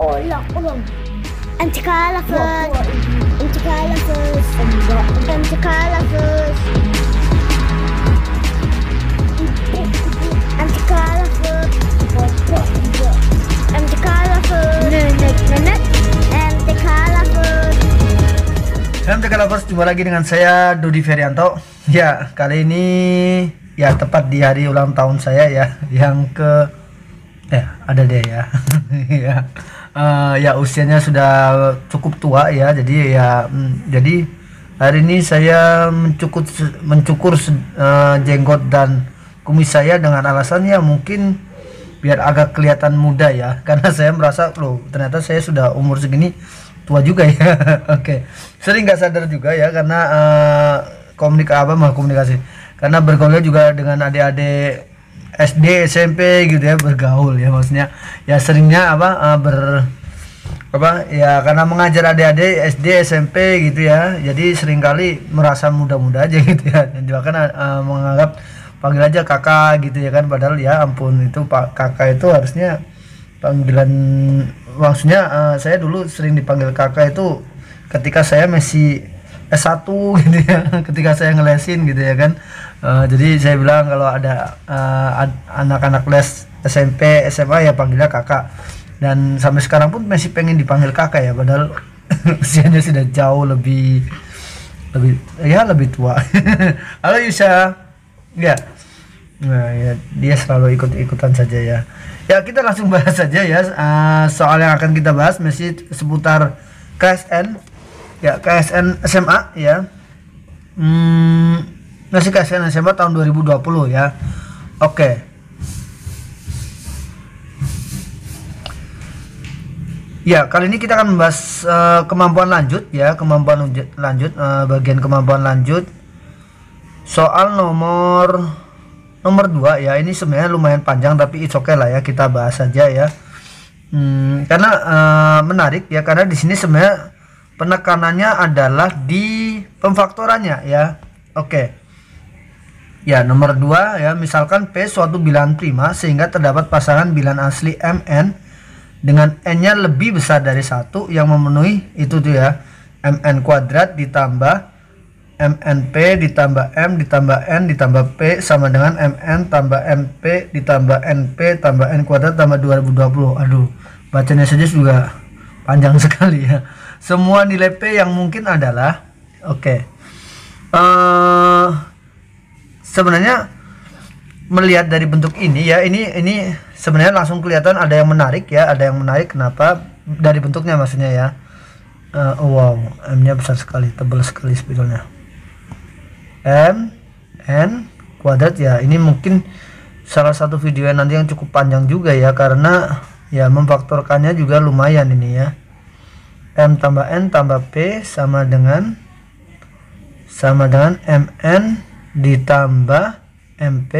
Oh لا قلم. انت كالفت. انت كالفت. انت كالفت. انت كالفت. انت كالفت. ننك. انت كالفت. MTK Lovers, jumpa lagi dengan saya Dodi Ferianto. Ya, kali ini ya tepat di hari ulang tahun saya ya, yang ke ada deh ya. Ya. Ya usianya sudah cukup tua ya, jadi jadi hari ini saya mencukur jenggot dan kumis saya dengan alasan ya mungkin biar agak kelihatan muda ya, karena saya merasa loh ternyata saya sudah umur segini tua juga ya. Oke. Sering nggak sadar juga ya, karena komunikasi karena bergaulnya juga dengan adik-adik SD SMP gitu ya, bergaul ya, maksudnya ya seringnya karena mengajar adik-adik SD SMP gitu ya, jadi seringkali merasa muda-muda aja gitu ya, dan juga kan menganggap panggil aja kakak gitu ya kan, padahal ya ampun, itu Pak kakak itu harusnya panggilan, maksudnya saya dulu sering dipanggil kakak itu ketika saya masih S1 gitu ya, ketika saya ngelesin gitu ya kan. Jadi saya bilang kalau ada anak-anak les SMP SMA ya panggilnya kakak, dan sampai sekarang pun masih pengen dipanggil kakak ya, padahal usianya sudah jauh lebih tua. Halo Yusha ya. Nah ya, dia selalu ikut-ikutan saja ya. Ya, kita langsung bahas saja ya. Soal yang akan kita bahas masih seputar KSN ya, KSN SMA ya. Masih KSN SMA tahun 2020 ya. Oke. Ya, kali ini kita akan membahas kemampuan lanjut ya, bagian kemampuan lanjut. Soal nomor 2 ya, ini sebenarnya lumayan panjang tapi it's okay lah ya, kita bahas saja ya. Karena menarik ya, karena di sini sebenarnya penekanannya adalah di pemfaktorannya ya. Oke. Ya, nomor 2 ya, misalkan P suatu bilangan prima sehingga terdapat pasangan bilangan asli Mn dengan n-nya lebih besar dari 1 yang memenuhi itu tuh ya, Mn kuadrat ditambah MNP ditambah M ditambah N ditambah P sama dengan MN tambah MP ditambah NP tambah N kuadrat tambah 2020. Aduh, bacanya saja juga panjang sekali ya. Semua nilai P yang mungkin adalah sebenarnya melihat dari bentuk ini ya, ini sebenarnya langsung kelihatan ada yang menarik ya, kenapa? Dari bentuknya maksudnya ya. Wow, M-nya besar sekali, tebal sekali spidolnya. M N kuadrat ya, ini mungkin salah satu video yang nanti yang cukup panjang juga ya, karena ya memfaktorkannya juga lumayan ini ya. M tambah N tambah P sama dengan MN ditambah MP.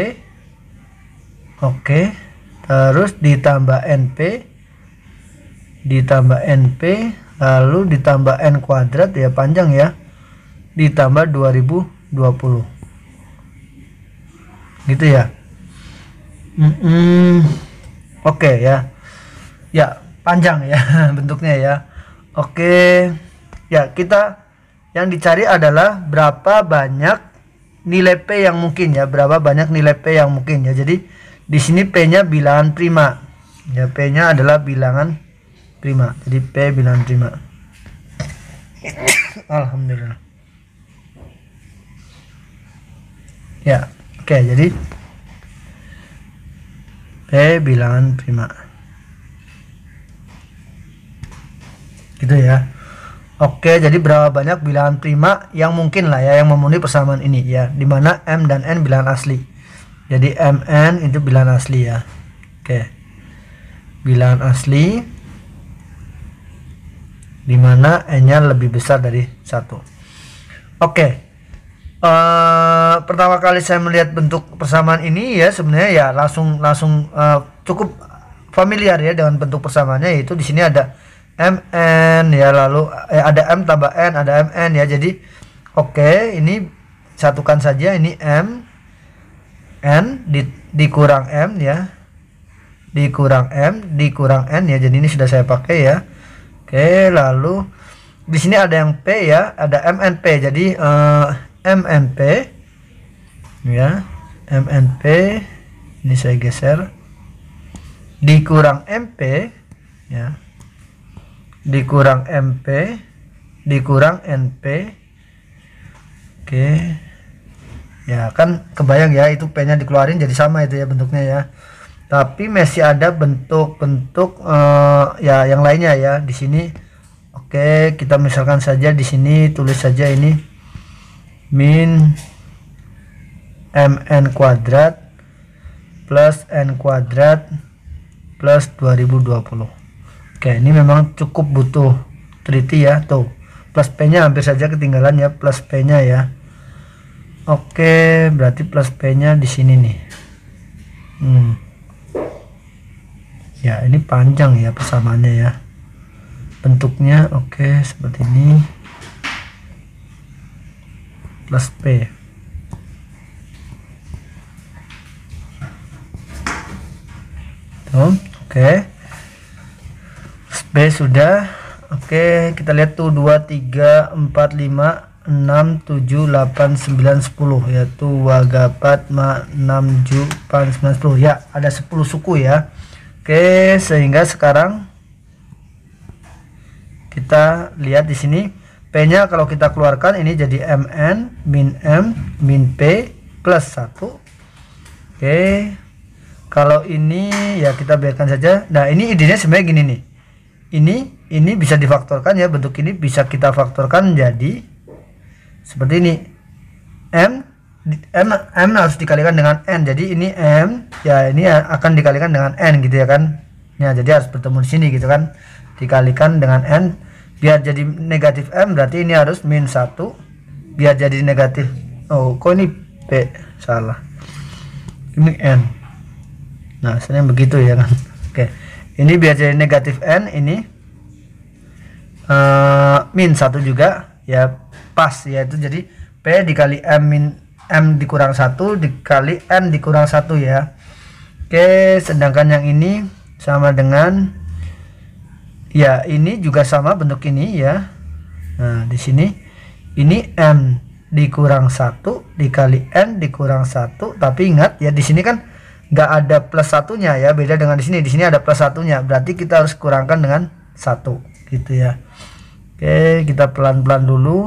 Oke. Terus ditambah NP lalu ditambah N kuadrat ya, panjang ya, ditambah 2020 gitu ya. Oke ya, panjang ya bentuknya ya. Oke ya, kita yang dicari adalah berapa banyak nilai P yang mungkin ya, jadi di sini P-nya bilangan prima ya, P-nya adalah bilangan prima, jadi P bilangan prima. Alhamdulillah ya. Oke, jadi P bilangan prima gitu ya. Oke, jadi berapa banyak bilangan prima yang mungkin lah ya, yang memenuhi persamaan ini ya, dimana M dan N bilangan asli, jadi Mn itu bilangan asli ya. Oke, bilangan asli dimana N-nya lebih besar dari 1. Oke. Pertama kali saya melihat bentuk persamaan ini ya, sebenarnya ya langsung cukup familiar ya dengan bentuk persamaannya, yaitu di sini ada Mn ya, lalu ada M tambah N, ada Mn ya. Jadi ini satukan saja, ini M N dikurang M ya, dikurang M dikurang N ya. Jadi ini sudah saya pakai ya. Oke, lalu di sini ada yang P ya, ada MNP. Jadi MNP ya, MNP ini saya geser, dikurang MP ya, dikurang MP dikurang NP. Oke ya, kan kebayang ya, itu P nya dikeluarin jadi sama itu ya bentuknya ya. Tapi masih ada bentuk-bentuk ya yang lainnya ya di sini. Oke, kita misalkan saja di sini tulis saja ini min mn kuadrat plus n kuadrat plus 2020. Oke, ini memang cukup butuh teliti ya. Tuh, plus P nya hampir saja ketinggalan ya, plus P nya ya. Oke, berarti plus P nya di sini nih. Ya, ini panjang ya persamaannya ya bentuknya. Oke, seperti ini, plus P. Tuh, oke, B sudah. Oke, kita lihat tuh 2, 3, 4, 5, 6, 7, 8, 9, 10 ya. Tuh wagapat 6, 7, 8, 9, 10 ya. Ada 10 suku ya. Oke, sehingga sekarang kita lihat di sini P-nya kalau kita keluarkan ini jadi MN min M min P plus 1. Oke, kalau ini ya kita biarkan saja. Nah, ini idenya sebenarnya gini nih. Ini bisa difaktorkan ya, bentuk ini bisa kita faktorkan jadi seperti ini. M harus dikalikan dengan N. Jadi ini M ya, ini akan dikalikan dengan N gitu ya kan. Ya, jadi harus bertemu di sini gitu kan. Dikalikan dengan N biar jadi negatif M, berarti ini harus min 1 biar jadi negatif. Oh, kok ini P salah, ini N. Nah, sebenarnya begitu ya kan. Oke, ini biar jadi negatif N, ini min 1 juga ya, pas ya. Itu jadi P dikali M min M dikurang 1 dikali N dikurang 1 ya. Oke, sedangkan yang ini sama dengan ya, ini juga sama bentuk ini ya. Nah, di sini ini M dikurang 1 dikali N dikurang 1, tapi ingat ya di sini kan nggak ada plus satunya ya, beda dengan di sini. Di sini ada plus satunya, berarti kita harus kurangkan dengan 1 gitu ya. Oke, kita pelan-pelan dulu.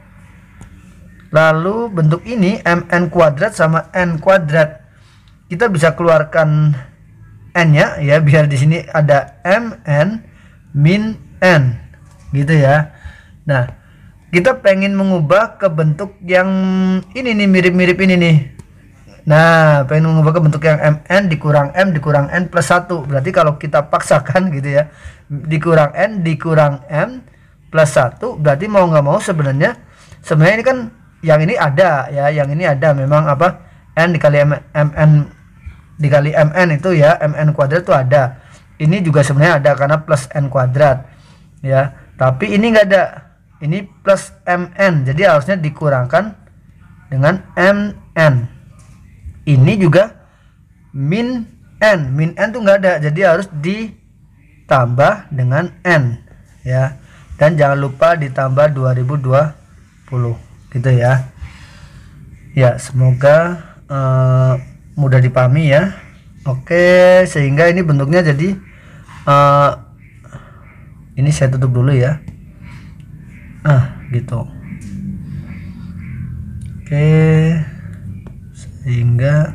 Lalu bentuk ini mn kuadrat sama n kuadrat, kita bisa keluarkan n nya ya, biar di sini ada mn min n gitu ya. Nah, kita pengen mengubah ke bentuk yang ini nih, mirip-mirip ini nih. Nah, pengen mengubah ke bentuk yang mn dikurang m dikurang n plus 1. Berarti kalau kita paksakan gitu ya, dikurang n dikurang m plus 1, berarti mau nggak mau sebenarnya ini kan yang ini ada ya, yang ini ada memang apa, n dikali mn dikali mn itu ya, mn kuadrat itu ada. Ini juga sebenarnya ada karena plus n kuadrat ya, tapi ini nggak ada, ini plus mn, jadi harusnya dikurangkan dengan mn. Ini juga min n tuh nggak ada, jadi harus ditambah dengan n ya, dan jangan lupa ditambah 2020 gitu ya. Ya, semoga mudah dipahami ya. Oke, sehingga ini bentuknya jadi ini saya tutup dulu ya. Gitu. Oke, sehingga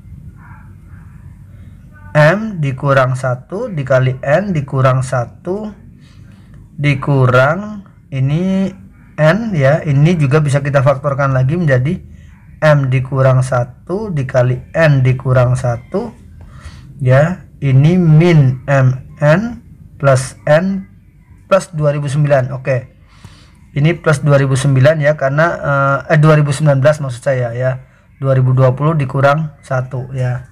M dikurang 1 dikali N dikurang 1 dikurang ini N ya, ini juga bisa kita faktorkan lagi menjadi M dikurang 1 dikali N dikurang 1 ya, ini min MN plus N plus 2009. Oke, ini plus 2009 ya, karena 2019 maksud saya ya, 2020 dikurang 1 ya.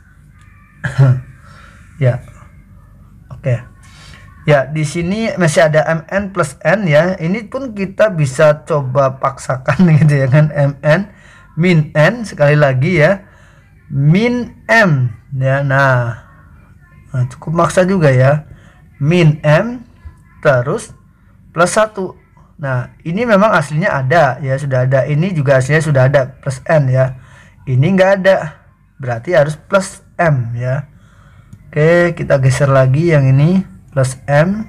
Ya, oke ya, di sini masih ada mn plus n ya. Ini pun kita bisa coba paksakan gitu ya kan, mn min n sekali lagi ya, min m ya. Nah, Nah, cukup maksa juga ya. Min M terus plus 1. Nah, ini memang aslinya ada ya, sudah ada. Ini juga aslinya sudah ada plus N ya. Ini enggak ada. Berarti harus plus M ya. Oke, kita geser lagi yang ini plus M.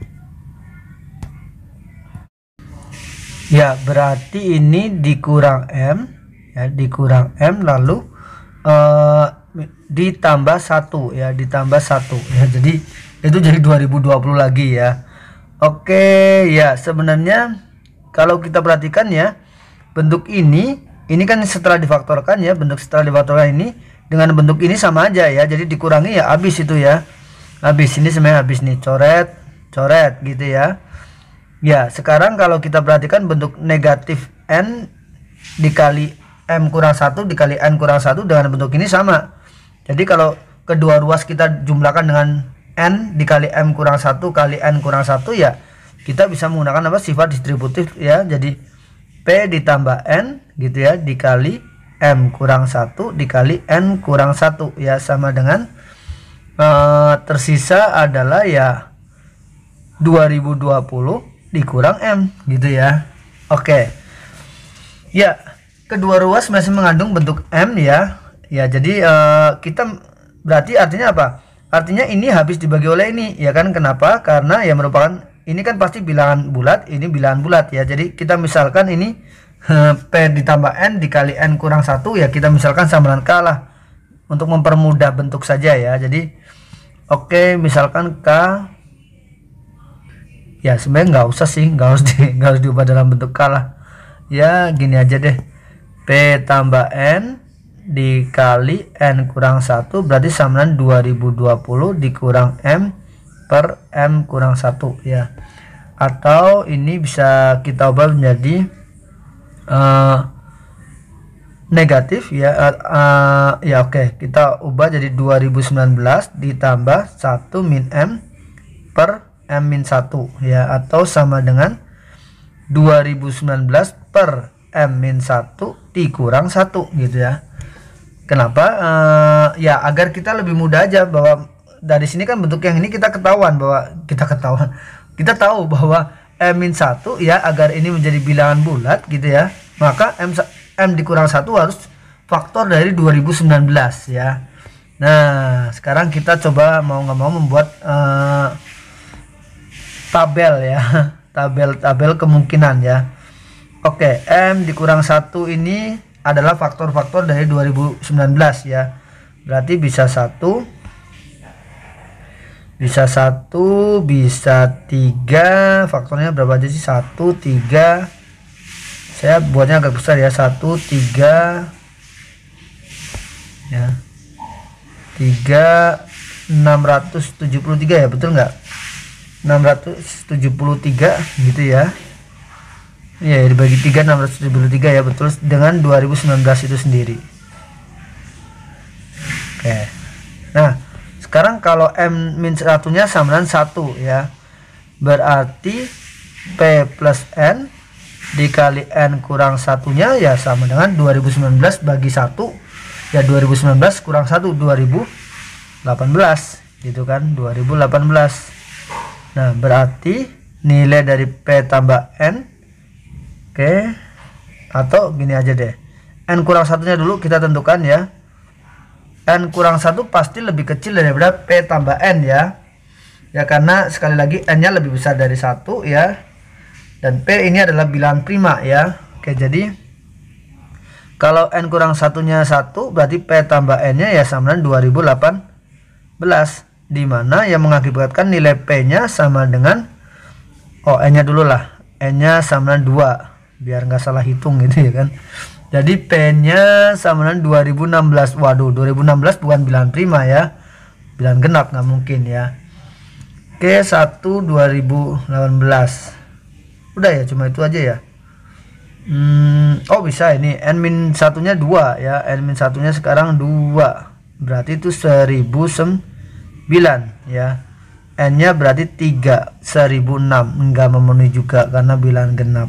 Ya, berarti ini dikurang M ya, dikurang M lalu ditambah 1 ya, ditambah 1 ya. Jadi itu jadi 2020 lagi ya. Oke, ya sebenarnya kalau kita perhatikan ya, bentuk ini kan setelah difaktorkan ya, bentuk setelah difaktorkan ini dengan bentuk ini sama aja ya. Jadi dikurangi ya habis itu ya. Habis ini sebenarnya habis nih, coret gitu ya. Ya, sekarang kalau kita perhatikan bentuk negatif N dikali M kurang 1 dikali N kurang 1 dengan bentuk ini sama. Jadi kalau kedua ruas kita jumlahkan dengan N dikali M kurang 1 kali N kurang 1 ya, kita bisa menggunakan apa, sifat distributif ya. Jadi P ditambah N gitu ya, dikali M kurang 1 dikali N kurang 1 ya, sama dengan tersisa adalah ya 2020 dikurang M gitu ya. Oke. Ya, kedua ruas masih mengandung bentuk M ya. Ya, jadi kita berarti artinya apa? Artinya ini habis dibagi oleh ini ya kan. Kenapa? Karena ya merupakan ini kan pasti bilangan bulat, ini bilangan bulat ya. Jadi kita misalkan ini P ditambah N dikali N kurang 1 ya, kita misalkan sama dengan K lah untuk mempermudah bentuk saja ya. Jadi oke, misalkan K ya, sebenarnya nggak usah sih, nggak harus diubah dalam bentuk K lah ya. Gini aja deh, P tambah N dikali N kurang 1 berarti sama dengan 2020 dikurang M per M kurang 1 ya. Atau ini bisa kita ubah menjadi negatif ya. Ya oke, kita ubah jadi 2019 ditambah 1 min M per M min 1 ya, atau sama dengan 2019 per M min 1 dikurang 1 gitu ya. Kenapa? Ya agar kita lebih mudah aja, bahwa dari sini kan bentuk yang ini kita tahu bahwa M min 1 ya, agar ini menjadi bilangan bulat gitu ya, maka M dikurang 1 harus faktor dari 2019 ya. Nah sekarang kita coba mau nggak mau membuat tabel ya, tabel kemungkinan ya. Oke, M dikurang 1 ini adalah faktor-faktor dari 2019 ya. Berarti bisa 1, bisa 3, faktornya berapa aja sih? 1, 3. Saya buatnya agak besar ya, 1, 3 ya. 3, 673 ya, betul nggak? 673 gitu ya. Ya, dibagi 3 673 ya, betul, dengan 2019 itu sendiri. Oke. Nah, sekarang kalau M min 1-nya sama dengan 1 ya. Berarti P plus N dikali N kurang 1-nya ya sama dengan 2019 bagi 1 ya, 2019 kurang 1 2018 gitu kan, 2018. Nah berarti nilai dari P tambah N, oke, atau gini aja deh, N kurang 1-nya dulu kita tentukan ya. N kurang 1 pasti lebih kecil daripada P tambah N ya. Ya karena sekali lagi N nya lebih besar dari 1 ya, dan P ini adalah bilangan prima ya. Oke, jadi kalau N kurang 1-nya 1 berarti P tambah N nya ya sama dengan 2018, dimana yang mengakibatkan nilai P nya sama dengan N nya dulu lah, N nya sama dengan 2 biar nggak salah hitung gitu ya kan. Jadi P nya sama dengan 2016. Waduh, 2016 bukan bilangan prima ya, bilangan genap, nggak mungkin ya. Oke, 1 2018 udah ya, cuma itu aja ya. Oh bisa, ini N min 1-nya 2 ya, N min 1-nya sekarang 2 berarti itu 1009 ya. N nya berarti 3, 1006, enggak memenuhi juga karena bilangan genap.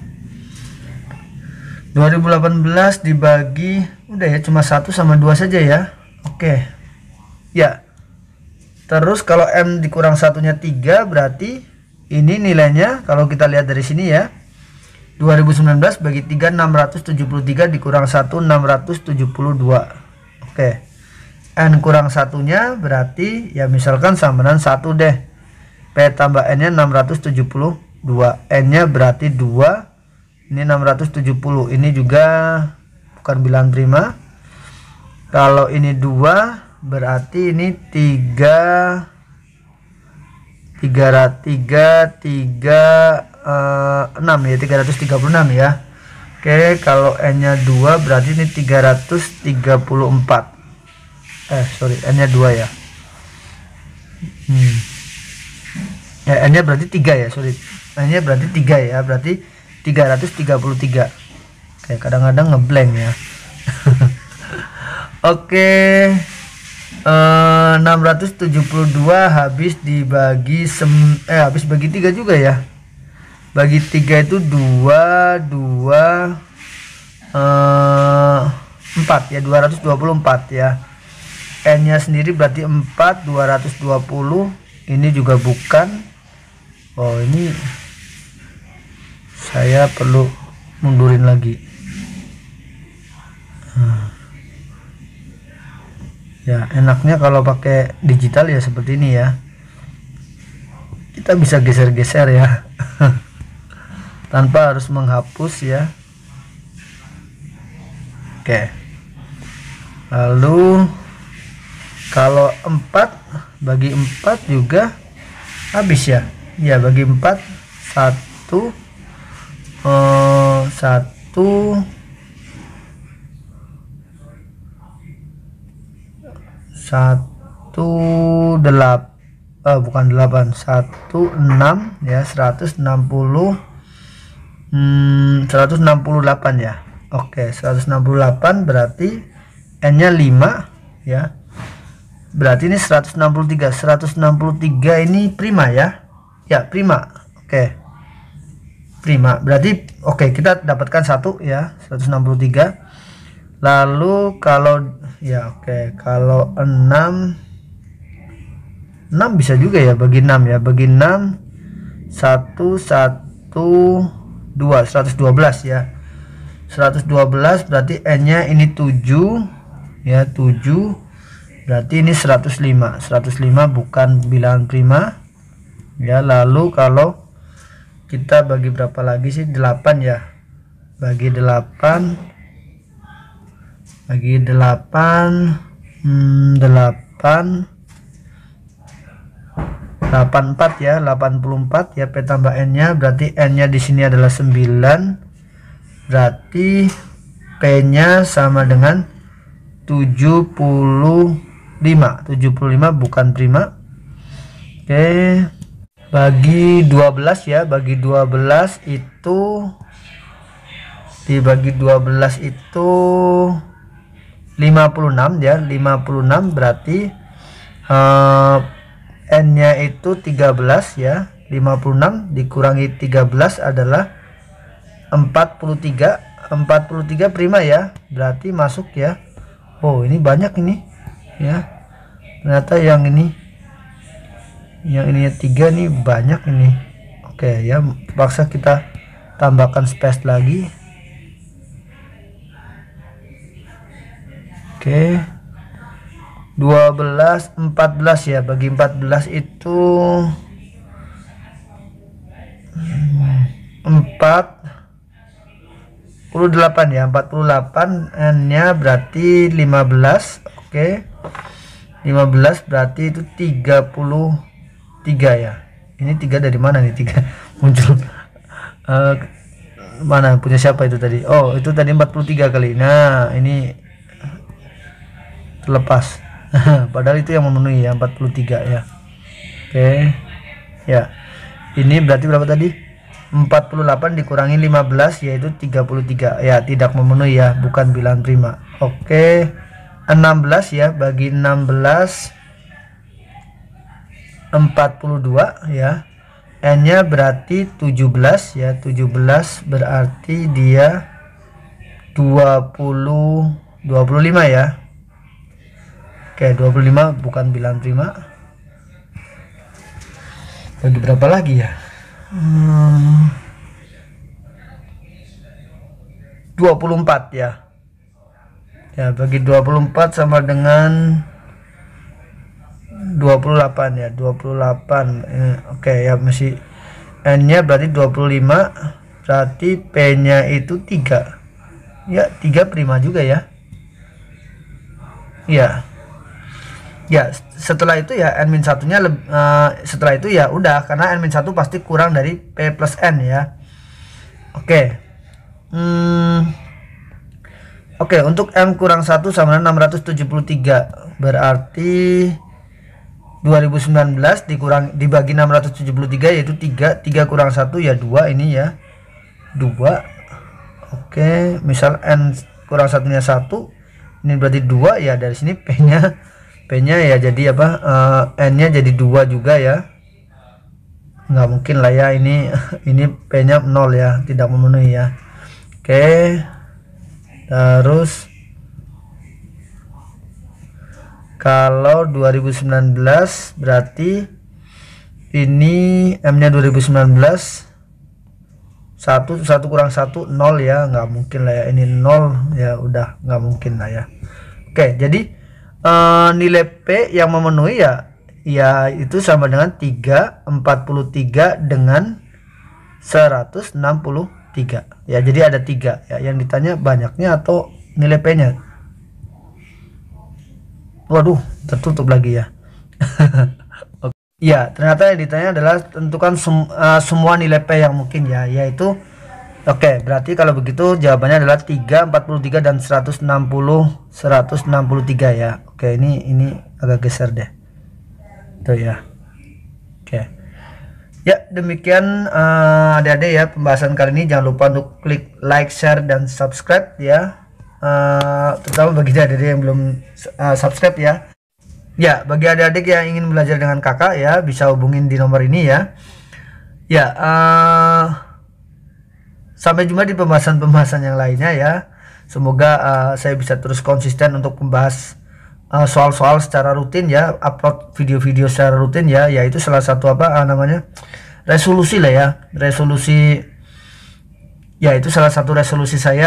2018 dibagi, udah ya, cuma 1 sama 2 saja ya. Oke ya, Terus kalau M dikurang satunya 3, berarti ini nilainya kalau kita lihat dari sini ya, 2019 bagi 3 673 dikurang 1 672. Oke, N kurang satunya berarti ya misalkan sama dengan 1 deh. P tambah N nya 672, N nya berarti 2, ini 670. Ini juga bukan bilangan prima. Kalau ini 2 berarti ini 3 6 ya, 336 ya. Oke, kalau N nya 2 berarti ini 334. Sorry, N nya 2 ya. N nya berarti 3 ya, sorry. N nya berarti 3 ya, berarti 333. Oke, kadang-kadang ngeblank ya. Oke, 672 habis dibagi habis bagi 3 juga ya. Bagi 3 itu 2 4 ya, 224 ya. N nya sendiri berarti 4, 220. Ini juga bukan. Oh, ini saya perlu mundurin lagi. Ya, enaknya kalau pakai digital ya seperti ini ya. Kita bisa geser-geser ya. Tanpa harus menghapus ya. Oke. Lalu kalau 4 bagi 4 juga habis ya. Ya, bagi 4 1 bukan 8, 16 ya, 160 168 ya. Oke, 168 berarti N nya 5 ya. Berarti ini 163. 163 ini prima ya. Ya, prima. Oke. Prima. Berarti oke, kita dapatkan 1 ya, 163. Lalu kalau ya kalau 6 bisa juga ya, bagi 6 ya. Bagi 6 112 ya. 112 berarti N nya ini 7 ya, 7. Berarti ini 105. 105 bukan bilangan prima ya. Lalu kalau kita bagi berapa lagi sih? 8 ya. Bagi 84 ya, 84 ya. P tambah N nya berarti N nya di sini adalah 9. Berarti P nya sama dengan 75. 75 bukan prima. Oke. Bagi 12 ya, bagi 12 itu dibagi 12 itu 56 ya. 56 berarti N nya itu 13 ya. 56 dikurangi 13 adalah 43. 43 prima ya, berarti masuk ya. Oh, ini banyak ini ya. Ternyata yang ininya 3 nih banyak ini. Oke ya, terpaksa kita tambahkan space lagi. Oke, 12 14 ya. Bagi 14 itu 48 ya. 48 N nya berarti 15. Oke, 15 berarti itu 33 ya. Ini 3 dari mana nih? 3 muncul mana punya siapa itu tadi? Oh, itu tadi 43 kali. Nah, ini terlepas. Padahal itu yang memenuhi ya, 43 ya. Oke. Ya. Ini berarti berapa tadi? 48 dikurangi 15 yaitu 33. Ya, tidak memenuhi ya, bukan bilangan prima. Oke. 16 ya, bagi 16 42 ya. N nya berarti 17 ya. 17 berarti dia 25 ya. Oke, 25 bukan bilangan prima. bagi berapa lagi ya? 24 ya. Ya, bagi 24 sama dengan 28 ya, 28. Oke ya, masih N-nya berarti 25, berarti P-nya itu 3. Ya, 3 prima juga ya. Ya. Ya, setelah itu ya N-1-nya setelah itu ya udah, karena N-1 pasti kurang dari P plus N ya. Oke. Oke, untuk M kurang 1 sama dengan 673, berarti 2019 dibagi 673 yaitu 3 kurang 1 ya 2, ini ya 2. Oke, misal N kurang satunya 1, ini berarti 2 ya, dari sini P-nya ya jadi apa, N-nya jadi 2 juga ya, nggak mungkin lah ya, ini P-nya 0 ya, tidak memenuhi ya. Oke, terus kalau 2019 berarti ini M-nya 2019 1 kurang 1 0 ya, nggak mungkin lah ya, ini 0 ya, udah nggak mungkin lah ya. Oke, jadi nilai P yang memenuhi ya itu sama dengan 343 dengan 163 ya, jadi ada 3 ya, yang ditanya banyaknya atau nilai P-nya. Waduh, tertutup lagi ya. Ya, ternyata yang ditanya adalah tentukan semua nilai P yang mungkin ya, yaitu oke, berarti kalau begitu jawabannya adalah 3, 43 dan 163 ya. Oke, ini agak geser deh. Tuh ya. Oke. Ya, demikian adik-adik ya pembahasan kali ini. Jangan lupa untuk klik like, share dan subscribe ya. Terutama bagi adik-adik yang belum subscribe ya. Ya, bagi adik-adik yang ingin belajar dengan kakak ya, bisa hubungin di nomor ini ya. Ya, sampai jumpa di pembahasan-pembahasan yang lainnya ya. Semoga saya bisa terus konsisten untuk membahas soal-soal secara rutin ya, upload video-video secara rutin ya. Yaitu salah satu namanya resolusi lah ya, resolusi ya, itu salah satu resolusi saya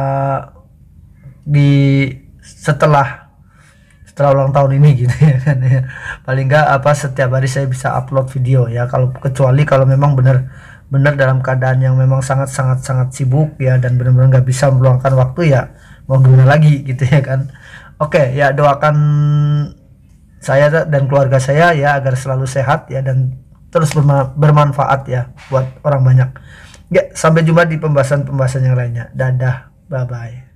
setelah ulang tahun ini gitu ya kan ya. Paling enggak setiap hari saya bisa upload video ya, kecuali kalau memang benar dalam keadaan yang memang sangat sibuk ya, dan benar-benar nggak bisa meluangkan waktu ya, mau gimana lagi gitu ya kan. Oke ya, doakan saya dan keluarga saya ya agar selalu sehat ya, dan terus bermanfaat ya buat orang banyak ya. Sampai jumpa di pembahasan yang lainnya. Dadah, bye bye.